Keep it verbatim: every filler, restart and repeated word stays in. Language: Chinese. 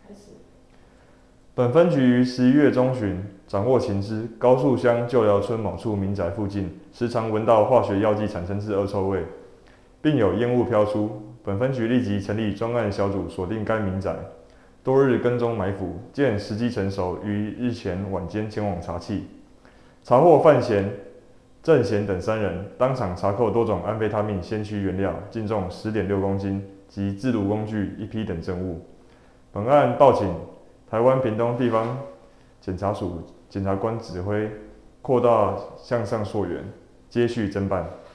开始。 本分局于十一月中旬掌握情资，高树乡旧寮村某处民宅附近，时常闻到化学药剂产生之恶臭味，并有烟雾飘出。本分局立即成立专案小组，锁定该民宅，多日跟踪埋伏，见时机成熟，于日前晚间前往查缉，查获范闲、郑贤等三人，当场查扣多种安非他命先驱原料，净重十点六公斤及制毒工具一批等证物。本案报请台湾屏东地方检察署检察官指挥，扩大向上溯源，接续侦办。